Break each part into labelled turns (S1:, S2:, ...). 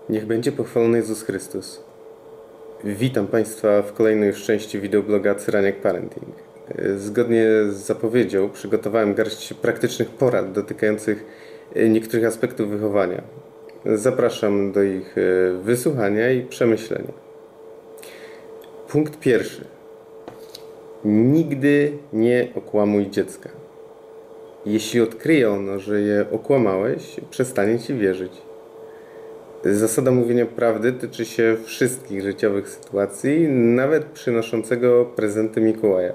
S1: Niech będzie pochwalony Jezus Chrystus. Witam Państwa w kolejnej już części wideobloga Cyraniak Parenting. Zgodnie z zapowiedzią przygotowałem garść praktycznych porad dotykających niektórych aspektów wychowania. Zapraszam do ich wysłuchania i przemyślenia. Punkt pierwszy. Nigdy nie okłamuj dziecka. Jeśli odkryje ono, że je okłamałeś, przestanie Ci wierzyć. Zasada mówienia prawdy tyczy się wszystkich życiowych sytuacji, nawet przynoszącego prezenty Mikołaja.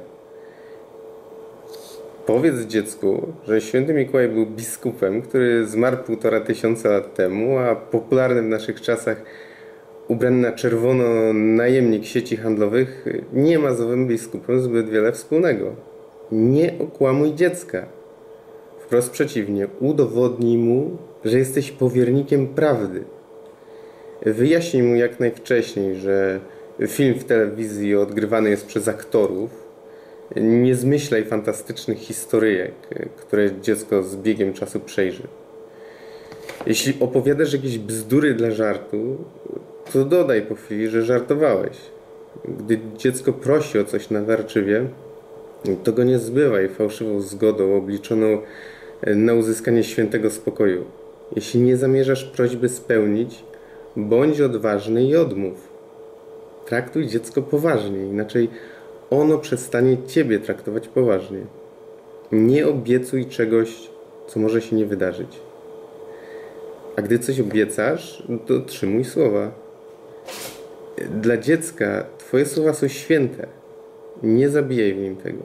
S1: Powiedz dziecku, że święty Mikołaj był biskupem, który zmarł 1500 lat temu, a popularny w naszych czasach ubrany na czerwono najemnik sieci handlowych nie ma z owym biskupem zbyt wiele wspólnego. Nie okłamuj dziecka. Wprost przeciwnie, udowodnij mu, że jesteś powiernikiem prawdy. Wyjaśnij mu jak najwcześniej, że film w telewizji odgrywany jest przez aktorów. Nie zmyślaj fantastycznych historyjek, które dziecko z biegiem czasu przejrzy. Jeśli opowiadasz jakieś bzdury dla żartu, to dodaj po chwili, że żartowałeś. Gdy dziecko prosi o coś nadarczywie, to go nie zbywaj fałszywą zgodą obliczoną na uzyskanie świętego spokoju. Jeśli nie zamierzasz prośby spełnić, bądź odważny i odmów. Traktuj dziecko poważnie, inaczej ono przestanie Ciebie traktować poważnie. Nie obiecuj czegoś, co może się nie wydarzyć. A gdy coś obiecasz, to dotrzymuj słowa. Dla dziecka Twoje słowa są święte. Nie zabijaj w nim tego.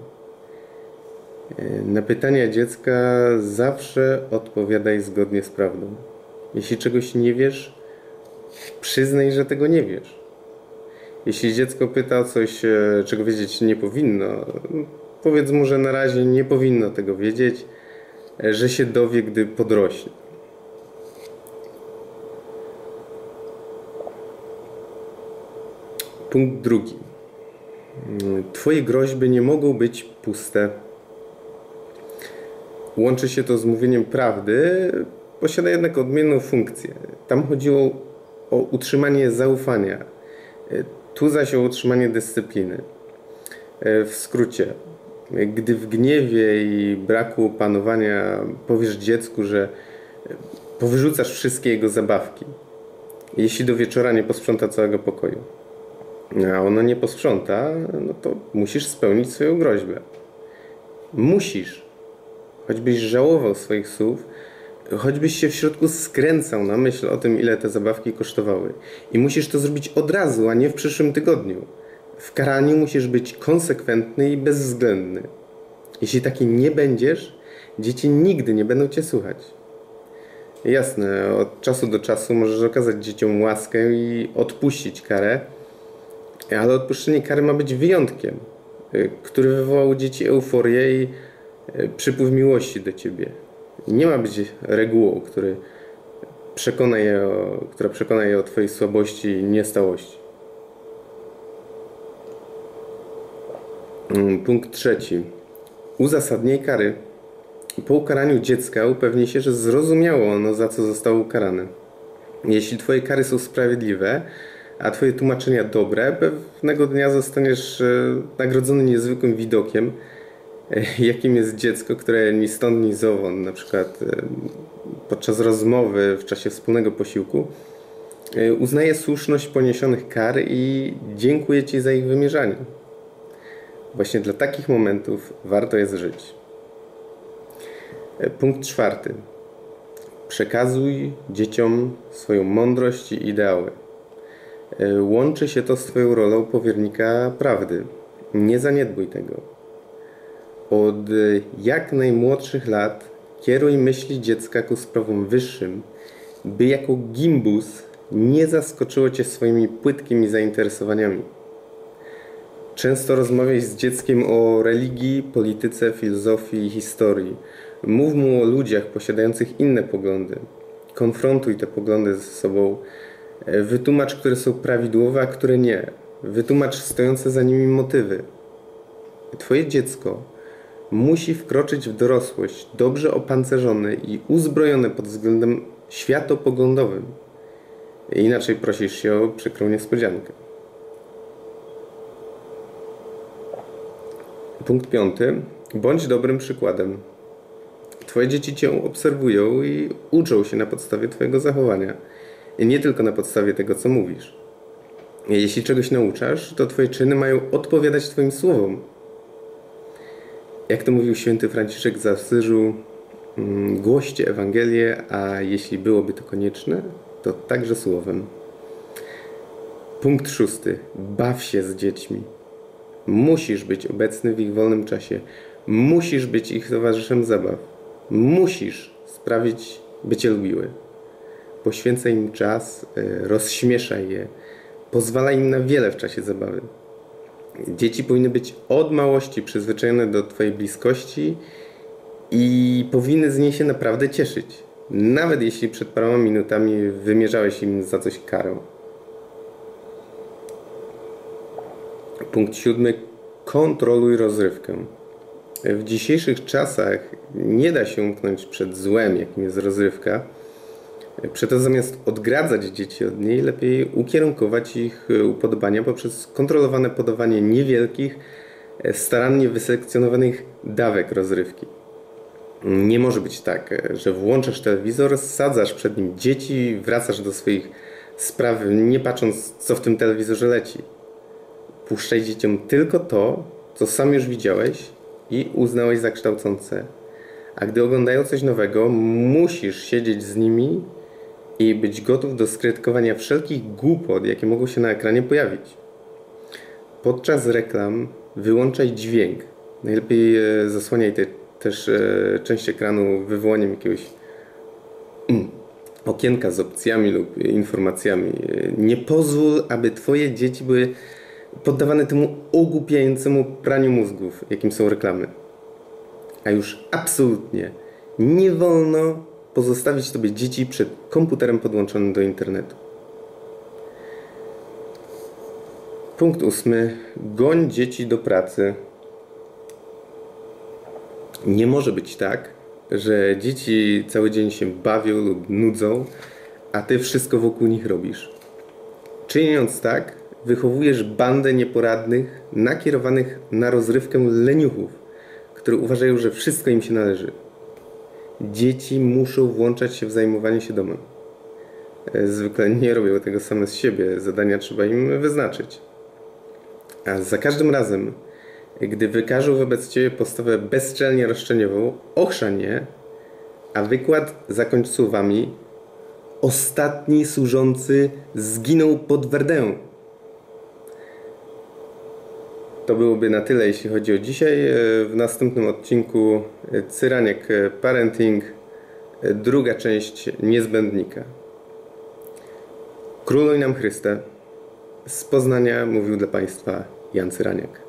S1: Na pytania dziecka zawsze odpowiadaj zgodnie z prawdą. Jeśli czegoś nie wiesz, przyznaj, że tego nie wiesz. Jeśli dziecko pyta o coś, czego wiedzieć nie powinno, powiedz mu, że na razie nie powinno tego wiedzieć, że się dowie, gdy podrośnie. Punkt drugi. Twoje groźby nie mogą być puste. Łączy się to z mówieniem prawdy, posiada jednak odmienną funkcję. Tam chodziło o utrzymanie zaufania, tu zaś o utrzymanie dyscypliny. W skrócie, gdy w gniewie i braku opanowania powiesz dziecku, że powyrzucasz wszystkie jego zabawki, jeśli do wieczora nie posprząta całego pokoju, a ono nie posprząta, no to musisz spełnić swoją groźbę. Musisz, choćbyś żałował swoich słów, choćbyś się w środku skręcał na myśl o tym, ile te zabawki kosztowały. I musisz to zrobić od razu, a nie w przyszłym tygodniu. W karaniu musisz być konsekwentny i bezwzględny. Jeśli taki nie będziesz, dzieci nigdy nie będą Cię słuchać. Jasne, od czasu do czasu możesz okazać dzieciom łaskę i odpuścić karę, ale odpuszczenie kary ma być wyjątkiem, który wywołał u dzieci euforię i przypływ miłości do Ciebie. Nie ma być regułą, która przekona je o Twojej słabości i niestałości. Punkt trzeci. Uzasadnij kary. Po ukaraniu dziecka upewnij się, że zrozumiało ono, za co zostało ukarane. Jeśli Twoje kary są sprawiedliwe, a Twoje tłumaczenia dobre, pewnego dnia zostaniesz nagrodzony niezwykłym widokiem, jakim jest dziecko, które ni stąd, ni zowąd, na przykład podczas rozmowy w czasie wspólnego posiłku, uznaje słuszność poniesionych kar i dziękuję Ci za ich wymierzanie. Właśnie dla takich momentów warto jest żyć. Punkt czwarty. Przekazuj dzieciom swoją mądrość i ideały. Łączy się to z Twoją rolą powiernika prawdy. Nie zaniedbuj tego. Od jak najmłodszych lat kieruj myśli dziecka ku sprawom wyższym, by jako gimbus nie zaskoczyło Cię swoimi płytkimi zainteresowaniami. Często rozmawiaj z dzieckiem o religii, polityce, filozofii i historii. Mów mu o ludziach posiadających inne poglądy. Konfrontuj te poglądy ze sobą. Wytłumacz, które są prawidłowe, a które nie. Wytłumacz stojące za nimi motywy. Twoje dziecko musi wkroczyć w Inaczej prosisz się o przykrą niespodziankę. Punkt 5. Bądź dobrym przykładem. Twoje dzieci Cię obserwują i uczą się na podstawie Twojego zachowania. I nie tylko na podstawie tego, co mówisz. Jeśli czegoś nauczasz, to Twoje czyny mają odpowiadać Twoim słowom. Jak to mówił święty Franciszek z Asyżu, głoście Ewangelię, a jeśli byłoby to konieczne, to także słowem. Punkt 6. Baw się z dziećmi. Musisz być obecny w ich wolnym czasie. Musisz być ich towarzyszem zabaw. Musisz sprawić, by Cię lubiły. Poświęcaj im czas, rozśmieszaj je. Pozwalaj im na wiele w czasie zabawy. Dzieci powinny być od małości przyzwyczajone do Twojej bliskości i powinny z niej się naprawdę cieszyć. Nawet jeśli przed paroma minutami wymierzałeś im za coś karę. Punkt 7. Kontroluj rozrywkę. W dzisiejszych czasach nie da się umknąć przed złem, jakim jest rozrywka. Przeto zamiast odgradzać dzieci od niej, lepiej ukierunkować ich upodobania poprzez kontrolowane podawanie niewielkich, starannie wyselekcjonowanych dawek rozrywki. Nie może być tak, że włączasz telewizor, sadzasz przed nim dzieci, wracasz do swoich spraw, nie patrząc, co w tym telewizorze leci. Puszczaj dzieciom tylko to, co sam już widziałeś i uznałeś za kształcące. A gdy oglądają coś nowego, musisz siedzieć z nimi i być gotów do skrytykowania wszelkich głupot, jakie mogą się na ekranie pojawić. Podczas reklam wyłączaj dźwięk. Najlepiej zasłaniaj też część ekranu wywołaniem jakiegoś okienka z opcjami lub informacjami. Nie pozwól, aby Twoje dzieci były poddawane temu ogłupiającemu praniu mózgów, jakim są reklamy. A już absolutnie nie wolno pozostawić Tobie dzieci przed komputerem podłączonym do internetu. Punkt 8. Goń dzieci do pracy. Nie może być tak, że dzieci cały dzień się bawią lub nudzą, a Ty wszystko wokół nich robisz. Czyniąc tak, wychowujesz bandę nieporadnych, nakierowanych na rozrywkę leniuchów, które uważają, że wszystko im się należy. Dzieci muszą włączać się w zajmowanie się domem. Zwykle nie robią tego same z siebie, zadania trzeba im wyznaczyć. A za każdym razem, gdy wykażą wobec Ciebie postawę bezczelnie roszczeniową, ochrzan je, a wykład zakończ słowami: ostatni służący zginął pod Verdun. To byłoby na tyle, jeśli chodzi o dzisiaj. W następnym odcinku Cyraniek Parenting, druga część Niezbędnika. Króluj nam Chryste. Z Poznania mówił dla Państwa Jan Cyraniak.